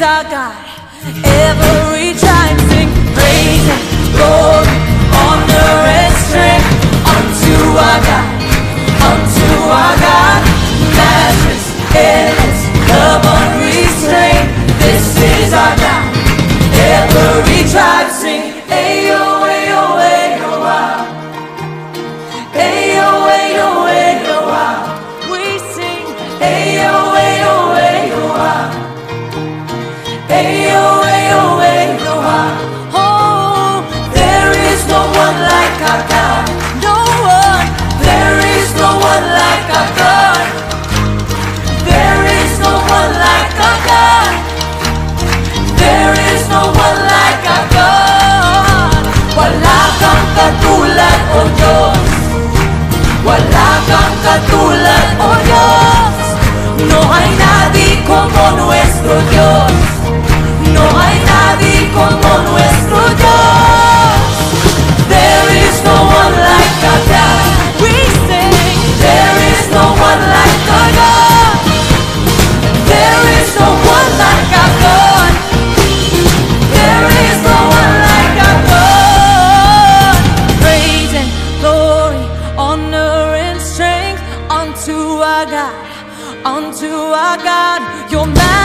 our God. Every tribe sing praise and glory, honor and strength unto our God, unto our God. Matchless, endless, love unrestrained. This is our God. Every tribe sing ayo, ayo, ayo, wow. Ayo, ayo, ayo, wow. We sing ayo, ayo, ayo, wow. Ayo, ayo, ayo, wow. Oh, there is no one like our God. No one. There is no one like our God. There is no one like our God. There is no one like our God. Wala kang katulad, O Diyos. Wala kang katulad, O Diyos. No hay nadie como nuestro Dios. No hay nadie como nuestro Dios. There is no one like our God. We sing, there is no one like our God. There is no one like our God. There is no one like our God. Praise and glory, honor and strength unto our God, unto our God. Your